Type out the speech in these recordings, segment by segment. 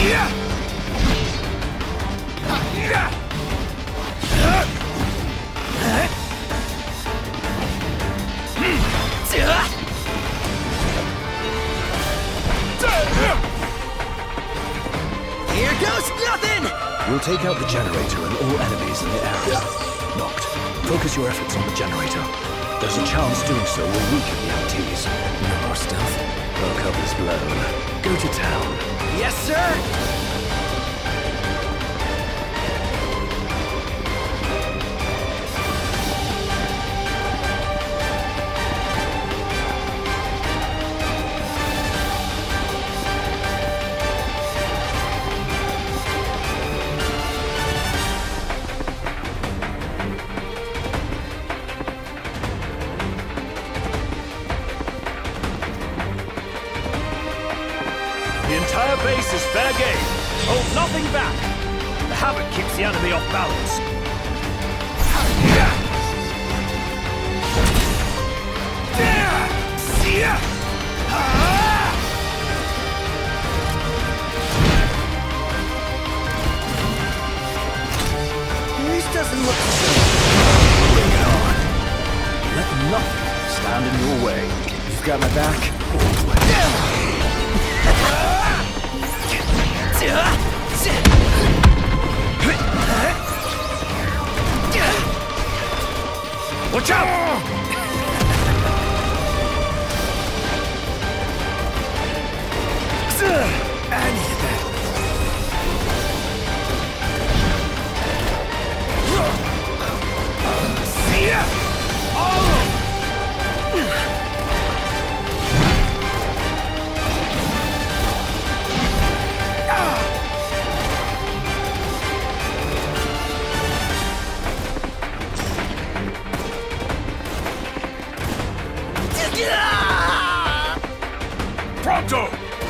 Here goes nothing! We'll take out the generator and all enemies in the area. Noct, focus your efforts on the generator. There's a chance doing so will weaken the MTs. No more stealth. Our cover's blown. Go to town. Yes, sir! The entire base is fair game. Hold nothing back. The Havoc keeps the enemy off balance. This doesn't look Bring it on. Let nothing stand in your way. You've got my back all the way. Watch out! I needed that. Pronto!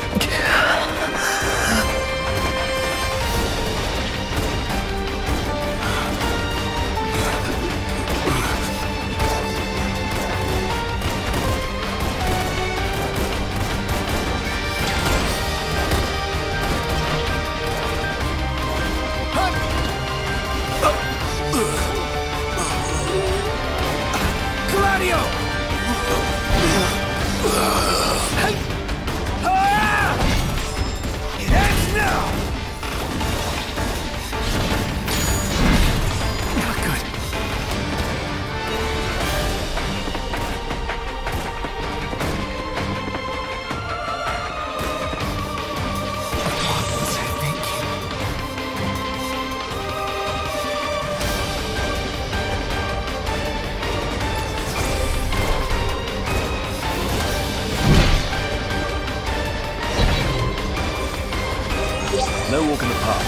No walk in the park.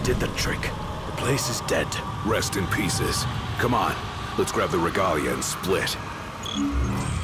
did the trick. The place is dead. Rest in pieces. Come on, let's grab the regalia and split.